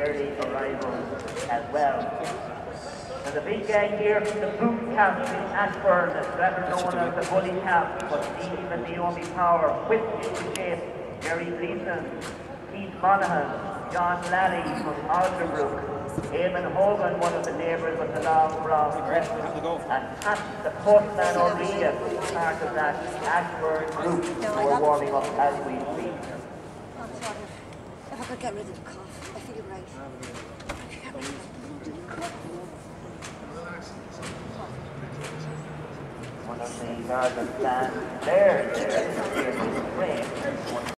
early arrivals as well. And the big gang here from the boot camp in Ashburn is better known as the Bully Camp, but Steve and Naomi Power with into shape, Jerry Gleason, Keith Monaghan, John Lally from Alderbrook, Eamon Hogan, one of the neighbours with the long brown dress, and Pat the postman O'Reilly, part of that Ashburn group who are warming up as we speak. If I could get rid of the cough, I feel right. One of the garden stands there,